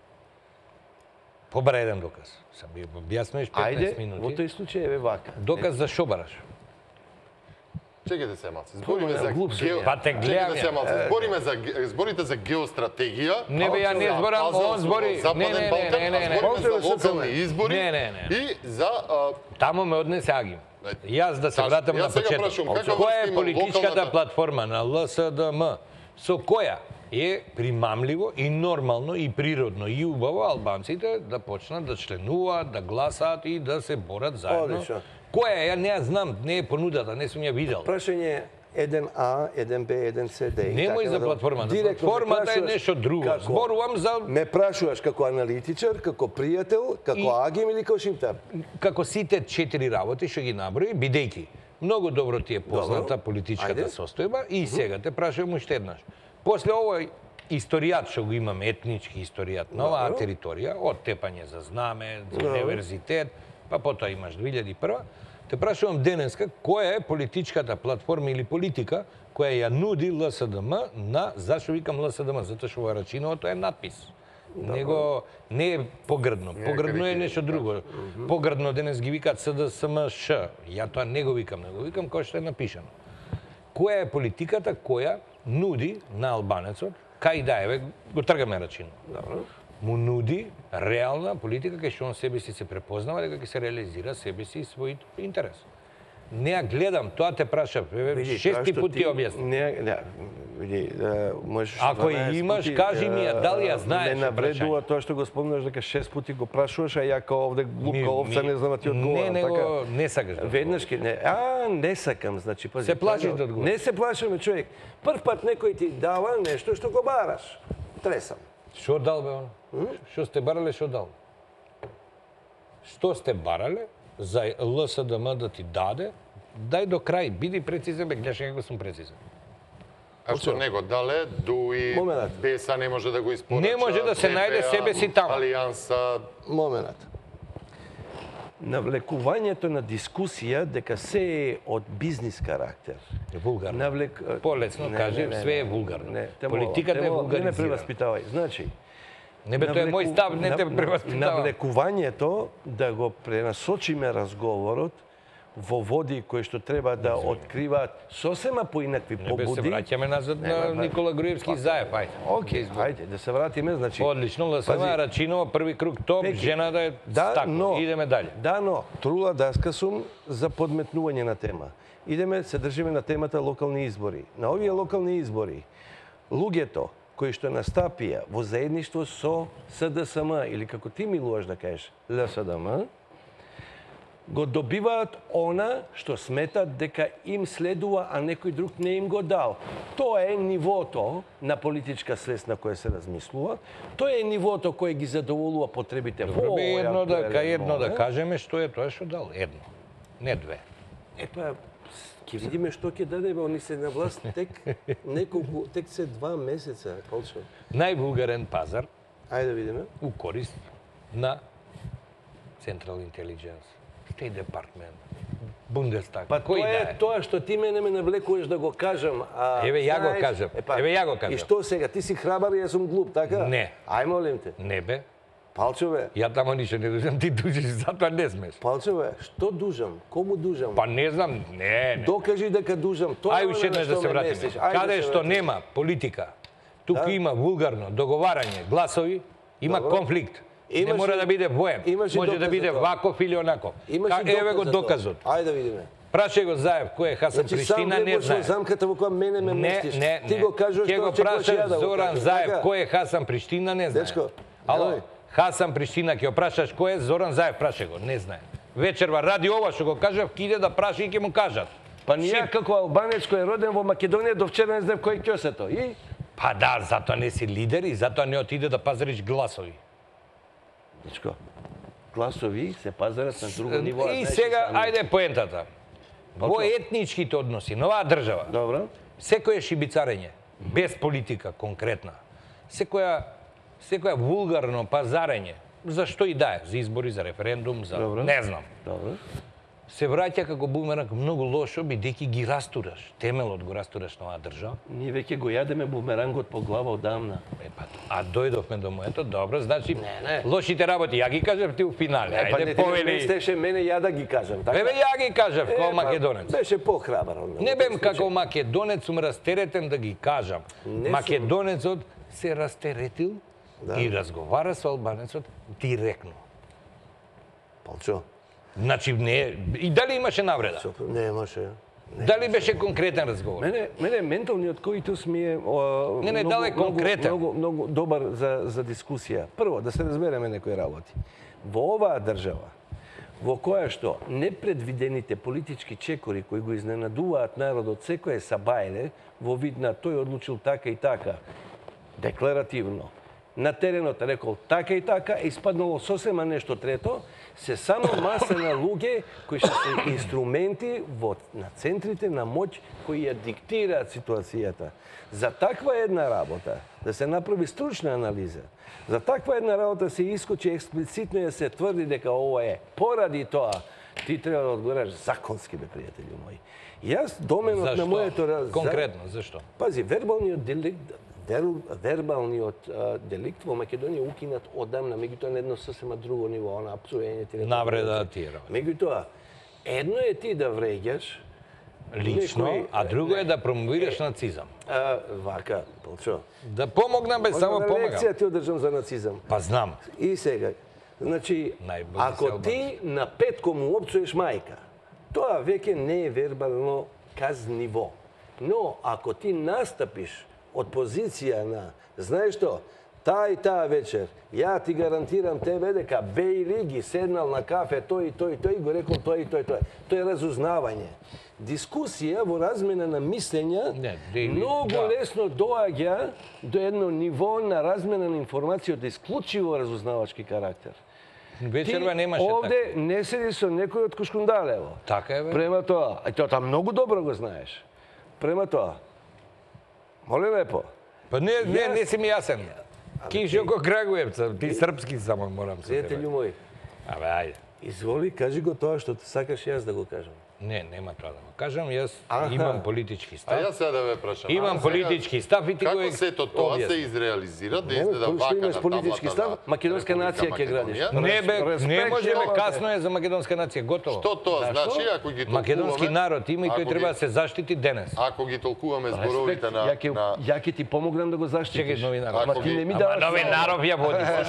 S2: Побара еден доказ. Сам би објасниш 15 минути.
S3: Ајде, во тој случај е вака.
S2: Доказ за шо бараш?
S1: Чекайте се малце. Збориме за
S2: Па те гледам.
S1: Чекайте се малце. Зборите за геостратегија.
S2: Не бе, ја не зборам, он збори. Не.
S1: Збориме за локални избори. И за
S2: Тамо ме однесе Агим. Јас да се вратам на почеток. Која е политичката платформа на ЛСДМ? Со која е примамливо и нормално и природно и убаво албанците да почнат да членуваат, да гласаат и да се борат заедно. Која ја не ја знам, не е понудата, не сум ја видел.
S3: Прашање 1А, 1Б, 1CD.
S2: Немој за платформата. Платформата е нешто друго. Зборувам за...
S3: Ме прашуваш како аналитичар, како пријател, како агим или како шимтар?
S2: Како сите 4 работи што ги наброи, бидејќи многу добро ти е позната политичката состојба и сега те прашувам уште еднаш. После овој историјат што го имаме, етнички историјат на оваа територија, од тепање за знаме, за универзитет, па потоа имаш 2001, те прашувам денеска која е политичката платформа или политика која ја нуди ЛСДМ на, зашто викам ЛСДМ, затоа што во рачиновото е надпис. Него не е погрдно. Погрдно е нешто друго. Погрдно денес ги викаат СДСМШ. Ја тоа не го викам, не го викам кој што е напишано. Која е политиката која нуди на албанецот, кај да е, го тргаме рачино. Му нуди реална политика кај што он себе си се препознава дека ќе се реализира себе си и својот интерес. Не ја гледам, тоа те прашав, 6 пати објасни. Ако имаш, кажи ми ја, дали ја знаеш?
S3: Не навредува тоа што го спомнаш дека 6 пати го прашуваш, а ја као овде глупка овца не знам да ти одговорам.
S2: Не сакаш да
S3: веднаш не сакам, значи пази.
S2: Се плашиш да одговориш.
S3: Не се плашаме, човек. Прв пат некој ти дава нешто што го бараш. Тресам.
S2: Шо дал бе он? Што сте барале, шо дал? Што сте барале за ЛСДМ да ти даде? Дај до крај, биди прецизен, бе, гледаш како сум прецизен.
S1: А што не го дале, дуи, Беса не може да го испорача.
S2: Не може да се најде себе си таму.
S1: Алијанса.
S3: Момент. Навлекувањето на дискусија дека се е од бизнис карактер.
S2: Е вулгарно. Полесно кажи, све е вулгарно. Политиката е вулгаризирана.
S3: Не преваспитавај. Значи,
S2: не бе, тоа е мој став, не те преваспитавам.
S3: Навлекувањето да го пренасочиме разговорот во води кои што треба да откриваат сосема поинакви побуди.
S2: Не бе, се враќаме назад на Никола Груевски и Заев, ајде.
S3: Океј, ајде, да се вратиме, значи...
S2: Одлично, ЛСДМ, Рачинова, први круг топ, жената е стакло. Идеме дале.
S3: Да, но, трула даска сум за подметнување на тема. Идеме, се држиме на темата локални избори. На овие локални избори, луѓето кои што настапија во заедништво со СДСМ, или како ти милуваш да кажеш, ЛСДМ, го добиваат она што сметат дека им следува, а некој друг не им го дал. Тоа е нивото на политичка свест на која се размислува. Тоа е нивото кое ги задоволува потребите во
S2: овој едно да кажеме што е тоа што дал. Едно, не две.
S3: Епа, ќе видиме што ќе даде, они се на власт тек неколку, тек се 2 месеца, Полчо.
S2: Највулгарен пазар.
S3: Ајде да видиме.
S2: У корист на Central Intelligence. Штеј департмент, Бундестаг,
S3: па
S2: кој да е?
S3: Тоа што ти мене ме навлекуваш да го кажам,
S2: Еве ја го кажам. Еве ја го кажам.
S3: И што сега, ти си храбар и јас сум глуп, така?
S2: Не.
S3: Ај молим те.
S2: Не бе.
S3: Палчо бе.
S2: Ја тамо ништо не дужам, ти дужиш, затоа не смеш.
S3: Палчо бе, што дужам? Кому дужам?
S2: Па не знам, не.
S3: Докажи дека дужам. Тоа
S2: Ај уште еднаш да се вратиме. Каде што нема политика, тука има вулгарно договарање, гласови, има конфликт. Не мора да биде воен. Може да биде ваков или онаков. Еве го доказот.
S3: Ајде да видиме.
S2: Прашај го Заев кој е Хасан Приштина, не знае.
S3: Замката во која мене ме местиш. Ти го кажуваш
S2: ќе го
S3: тоа,
S2: прашаш Зоран Заев кој е Хасан Приштина, не знае.
S3: Дечко,
S2: ало, Хасан Приштина ќе го прашаш кој е Зоран Заев, прашај го, не знае. Вечерва ради ова што го кажав, ќе иде да праша и ќе му кажат.
S3: Па ние како албанец кој е роден во Македонија до вчера не знам кој ќосето. И
S2: Па да, затоа не си лидер и затоа не отиде да пазариш гласови.
S3: Дечко, гласови се пазарат на друго ниво.
S2: И сега, ајде поентата. Во етничките односи на оваа држава,
S3: Добро.
S2: секој шибицарење, без политика конкретна, секоја вулгарно пазарење, за што и да е, за избори, за референдум, за не знам,
S3: Добро.
S2: се враќа како бумеранг многу лошо, бидејќи ги растураш, темелот го растураш на оваа држава.
S3: Ние веќе го јадеме бумерангот по глава одамна.
S2: А дојдовме до моето, добро, значи лошите работи, ја ги кажав ти у финале, ајде повели.
S3: Не стеше мене ја да ги кажам, така?
S2: Еве ја ги кажав како македонец.
S3: Беше похрабар од мене.
S2: Не бем како македонец, сум растеретен да ги кажам. Македонецот се растеретил и разговара со албанецот директно.
S3: Палчо.
S2: Значи не, и дали имаше навреда?
S3: Не имаше.
S2: Дали беше конкретен разговор?
S3: Мене менталниот коитус ми е
S2: дали конкретен.
S3: Многу добар за дискусија. Прво, да се разбереме некои работи. Во оваа држава, во која што непредвидените политички чекори кои го изненадуваат народот секое сабајле, во вид на тој одлучил така и така, декларативно, на теренот рекол така и така, испаднало сосема нешто трето, се само маса на луѓе кои што се инструменти на центрите на моќ кои ја диктираат ситуацијата. За таква една работа, да се направи стручна анализа, за таква една работа се искочи експлицитно и се тврди дека ова е поради тоа, ти треба да одговараш законски, бе, пријатели мои. Јас доменот на моето...
S2: Конкретно, зашто?
S3: Пази, вербалниот деликт во Македонија укинат одамна, меѓутоа на едно сосема друго ниво, она псуење,
S2: навреда тие.
S3: Меѓутоа, едно е ти да вреѓаш
S2: лично, а друго е да промовираш нацизам.
S3: Вака, Палчо.
S2: Да помогнам, бе, само помагам.
S3: Лекција ти одржам за нацизам.
S2: Па знам.
S3: И сега, значи, ако ти на петко му опцуеш мајка, тоа веќе не е вербално казниво. Но, ако ти настапиш од позиција на, знаеш што, таа и таа вечер, ја ти гарантирам тебе дека Бејли ги седнал на кафе тој и тој, го рекол тој и тој. Тоа е разузнавање. Дискусија во размена на мислења многу лесно доаѓа до едно ниво на размена на информација од исклучиво разузнавачки карактер.
S2: Вечерва немаше така.
S3: Овде не седи со некој од Кушкундалево.
S2: Така е, бе.
S3: Према тоа, а тоа многу добро го знаеш. Према тоа, моли лепо.
S2: Па не си ми јасен. Кишо ко Крагуевца, ти српски само морам се.
S3: Пријателју мој.
S2: Абе, ајде.
S3: Изволи, кажи го тоа што сакаш јас да го кажам.
S2: Не, нема тоа да го кажам, јас имам политички став.
S1: А јас сега да ве прашам.
S2: Имам политички став и ти го
S1: Како сето тоа се изреализира да изгледа вака на
S3: политички став, македонска нација ќе градиш.
S2: Не бе, не можеме, касно е за македонска нација, готово.
S1: Што тоа значи ако ги толкуваме?
S2: Македонски народ има и тој треба да се заштити денес.
S1: Ако ги толкуваме зборовите на
S3: Ја ќе ти помогнам да го заштитиш.
S2: Чекај, новинаров.
S3: Ама ти не ми даваш.
S2: Новинаров ја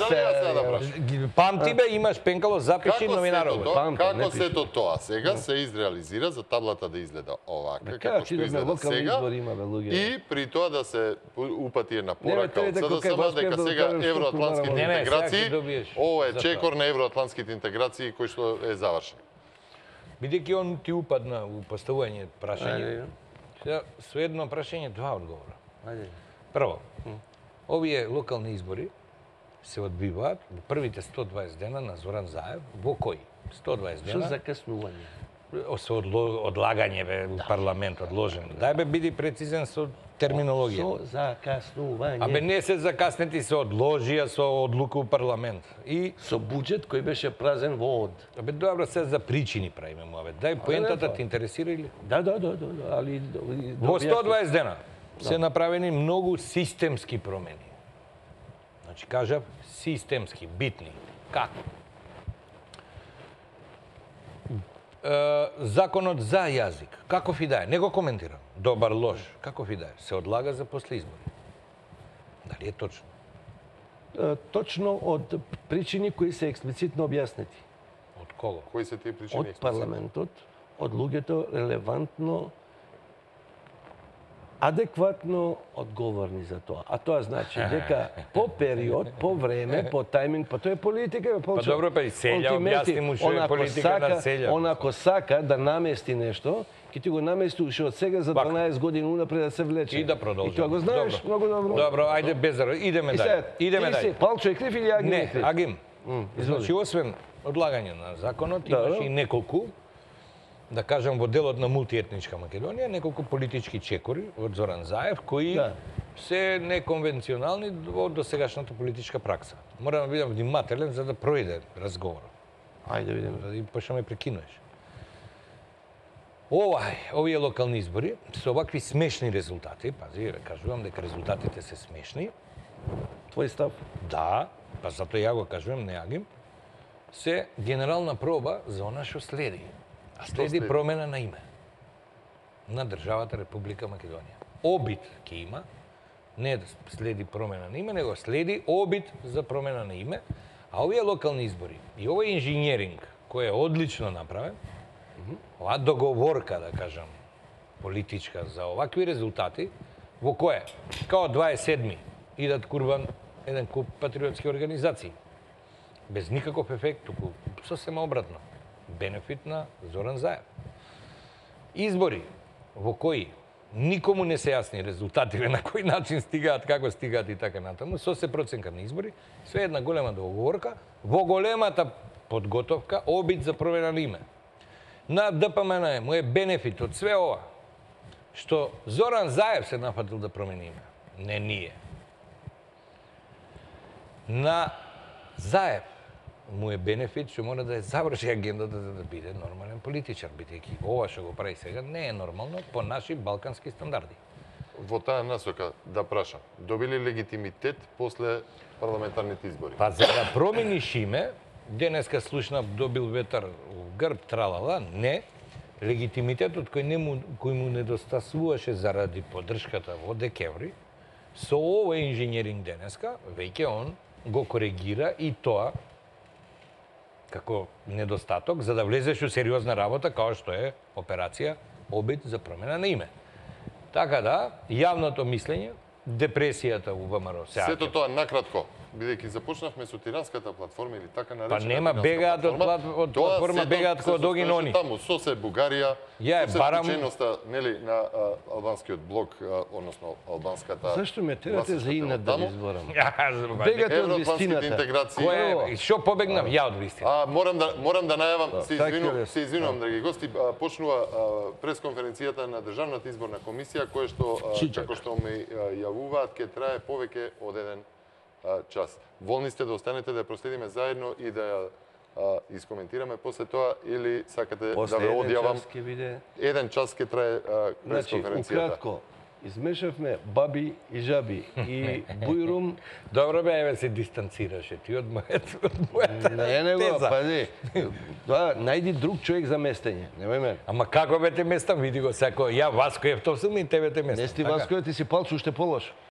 S2: води. Памти бе, имаш пенкало, запиши новинаров.
S1: Како сето тоа сега се изреализира за таблата да изгледа овака, како што изгледа сега, и при тоа да се упати една порака од СДСМ дека сега евроатлантските интеграции, ова е чекор на евроатлантските интеграции кој што е завршен.
S2: Бидејќи он ти упадна у поставување прашање, сега со едно прашање два одговора. Прво, овие локални избори се одбиваат во првите 120 дена на Зоран Заев, во кој? 120 дена.
S3: Што закаснување?
S2: Со одлагање бе у парламент одложен. Дај бе биди прецизен со терминологија.
S3: Со закаснување.
S2: Абе не се закаснети, се одложија со одлука у парламент. И
S3: со буџет кој беше празен во од.
S2: Абе добро, се за причини правиме му, абе. Дај поентата ти интересира или?
S3: Да, али
S2: во 120 дена се направени многу системски промени. Значи кажав системски, битни. Како? Законот за јазик, каков и да е, не го коментирам. Добар, лош, каков и да е, се одлага за после избори. Дали е точно?
S3: точно од причини кои се експлицитно објаснети.
S2: Од кого?
S1: Кои се тие причини?
S3: Од парламентот, од луѓето релевантно, адекватно одговорни за тоа. А тоа значи дека по период, по време, по тајминг, па тоа е политика.
S2: Па добро, па и Селја објасни му што е политика на Селја.
S3: Он ако сака да намести нешто, ќе ти го намести уште од сега за 12 години унапред да се влече.
S2: И да продолжи.
S3: И тоа го знаеш многу добро.
S2: Добро, ајде без идеме дај. Идеме дај.
S3: Палчо е крив или Агим е крив?
S2: Не, Агим. Значи, освен одлагање на законот, имаш и неколку, да кажем, во делот на мултиетничка Македонија, неколку политички чекори од Зоран Заев, кои се неконвенционални во досегашната политичка пракса. Морам да бидам внимателен за да пројде разговорот.
S3: Ајде видиме.
S2: Да пошто ме прекинуваш. Овие локални избори со овакви смешни резултати, пази, кажувам дека резултатите се смешни.
S3: Твој став?
S2: Да, па затоа ја го кажувам, не Агим, се генерална проба за она што следи. А следи промена на име на државата Република Македонија. Обид ќе има, не да следи промена на име, него следи обид за промена на име, а овие локални избори и овој инженеринг кој е одлично направен, оваа договорка, да кажам, политичка за овакви резултати, во кое, као 27-ми, идат курбан еден куп патриотски организации. Без никаков ефект, туку сосема обратно. Бенефит на Зоран Заев. Избори во кои никому не се јасни резултативе, на кој начин стигаат, како стигаат и така натаму, со се проценка на избори, све една голема договорка, во големата подготовка, обид за промена на име. На ДПМН му е бенефит од све ова, што Зоран Заев се нафатил да промени име, не ние. На Заев му е бенефит што мора да ја заврши агендата за да биде нормален политичар, бидејќи ова што го прави сега не е нормално по наши балкански стандарди.
S1: Во таа насока да прашам, добили легитимитет после парламентарните избори?
S2: Па за да промениш име, денеска слушнав добил ветар в грб тралала, не, легитимитетот кој му недостасуваше заради поддршката во декември, со овој инженеринг денеска, веќе он го коригира и тоа како недостаток, за да влезеш у сериозна работа, као што е операција обид за промена на име. Така да, јавното мислење, депресијата у ВМРО се аќа.
S1: Сето тоа накратко, бидејќи започнавме со тиранската платформа или така наречена.
S2: Па нема бегаат од платформа, бегаат кога догин они.
S1: Таму сосе Бугарија,
S2: Ја е барам
S1: нели на албанскиот блок, односно албанската.
S3: Зашто ме терате за инат да изборам?
S2: Бегате
S3: од вистината.
S2: Кој е? Што побегнав ја од вистината?
S1: Морам да најавам, се извинувам, драги гости, почнува пресконференцијата на Државната изборна комисија, која што како што ме јавуваат ќе трае повеќе од еден час. Волни сте да останете да ја проследиме заедно и да ја искоментираме после тоа или сакате да ве одјавам? Еден час ќе трае пресконференцијата.
S3: Укратко, измешавме баби и жаби и бујрум.
S2: Добро бе, еве се дистанцираше ти од мојата.
S3: Не го, пази. Најди друг човек за местење, немој мен.
S2: Ама како бе те местам, види го секој. Ја Васко Евтов сум и тебе те местам.
S3: Не си Васко, ти си Палчо уште полош.